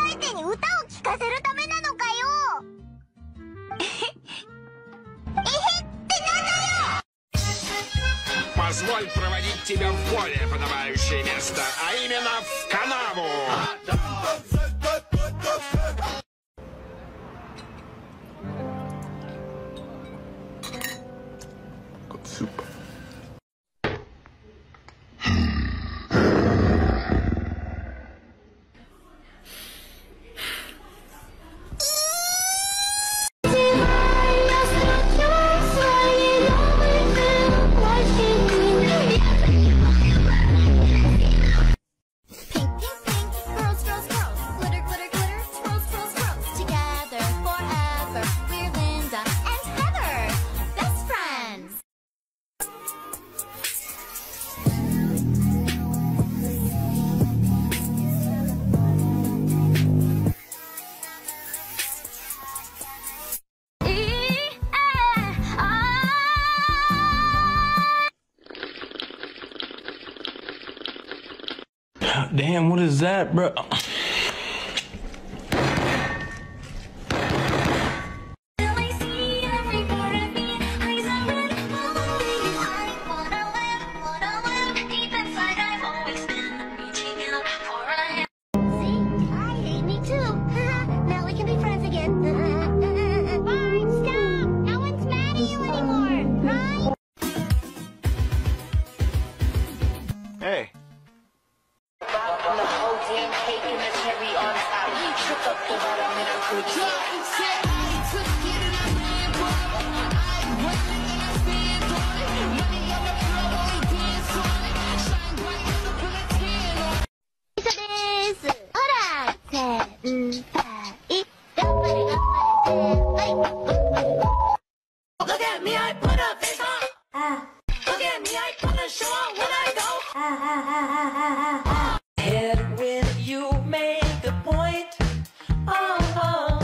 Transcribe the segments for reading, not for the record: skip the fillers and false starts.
相手に歌を聴かせるためなのかよ。えへってなんだよ。 Позволь проводить тебя в более подобающее место, а именно в канаву. Super. Damn, what is that, bro? Hey. Look at me, I put a face on. Look at me, I put a show on when I go. Head when you make the point. Oh.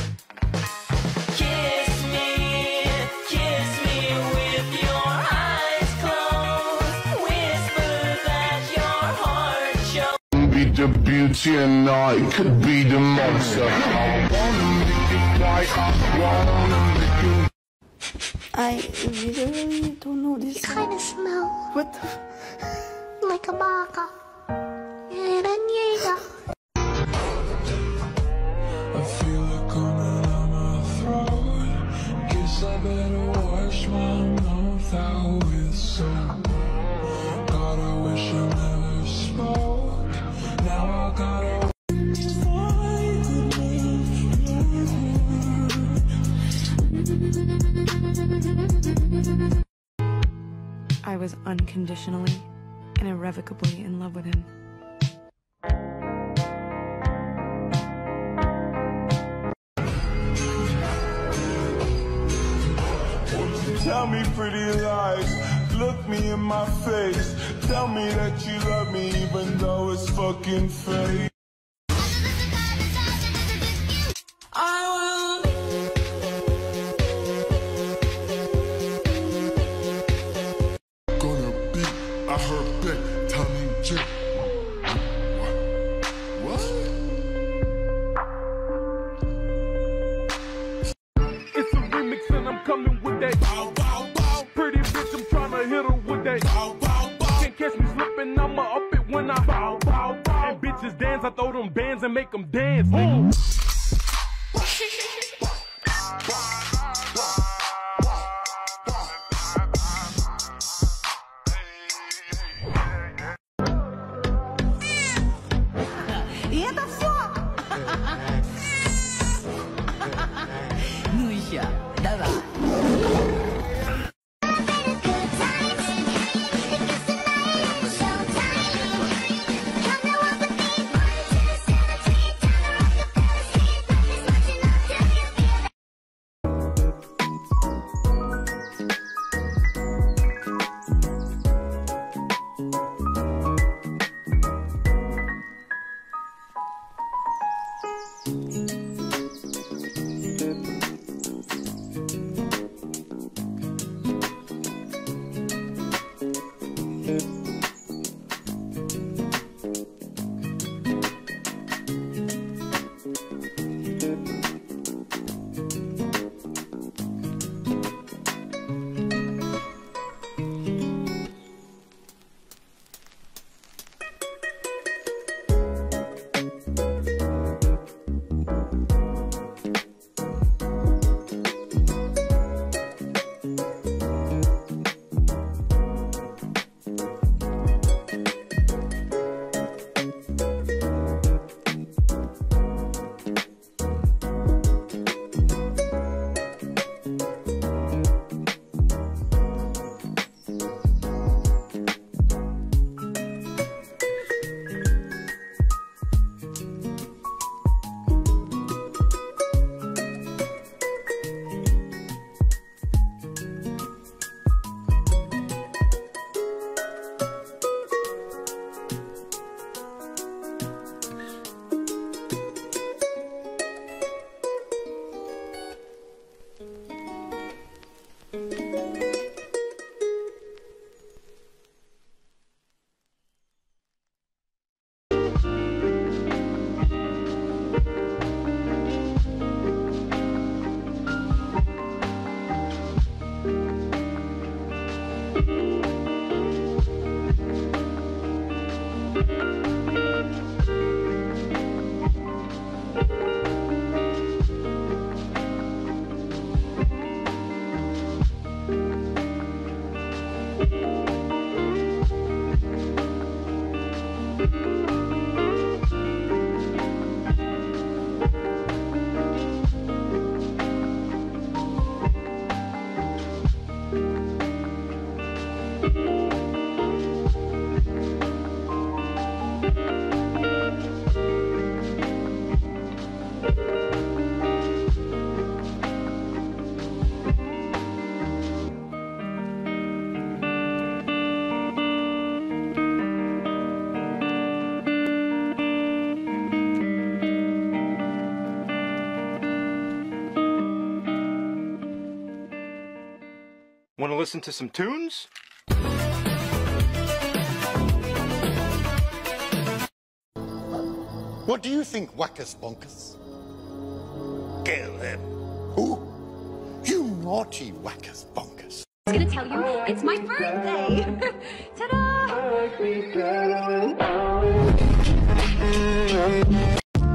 Kiss me with your eyes closed. Whisper that your heart shows. Be the beauty and I could be the monster. I wanna make it right, I wanna make it. I really don't know this. You kind of smell What the like a baka. I feel it coming out my throat. Guess I better wash my mouth out with soap. God, I wish I never spoke. Now I gotta I was unconditionally and irrevocably in love with him. tell me pretty lies. Look me in my face. Tell me that you love me even though it's fucking fake. Gonna be, I heard that Tommy J. What? It's a remix and I'm coming with that. Bow, bow, bow. Pretty bitch, I'm tryna hit her with that. Bow, bow, bow. Can't catch me slipping, I'ma up it when I bow, bow, bow. And bitches dance, I throw them bands and make them dance. Boom. И это все. Ну еще, давай. listen to some tunes? What do you think, Wackus Bonkus? Kill him. Who? You naughty Wackus Bonkus. I was gonna tell you, it's my birthday! Ta-da!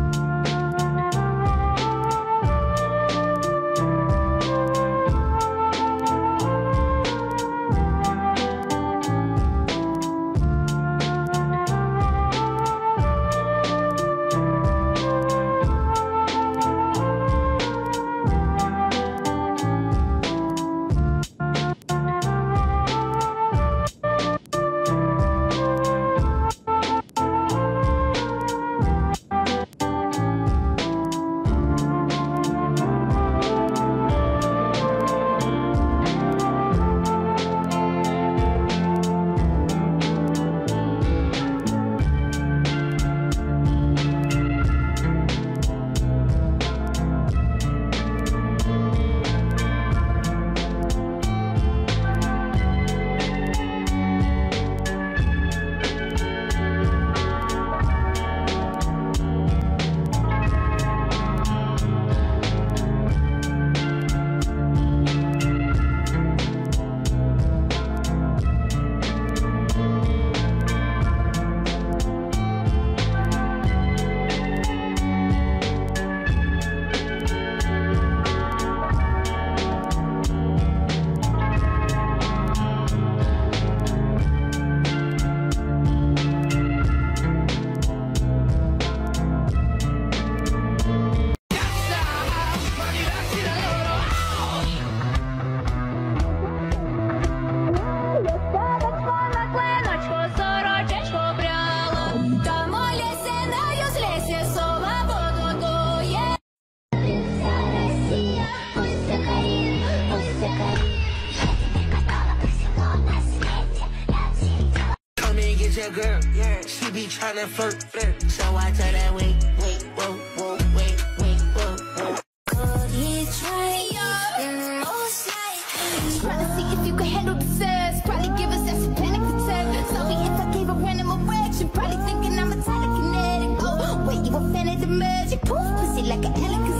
Your girl, yeah, she be tryna flirt, so I tell that wait, whoa, wait, whoa. Trying to see if you can handle the sex. Probably give us that some panic attack. Sorry if I gave a random erection. Probably thinking I'm a telekinetic. Oh, wait, you a fan of the magic? Poof, pussy like an elegant.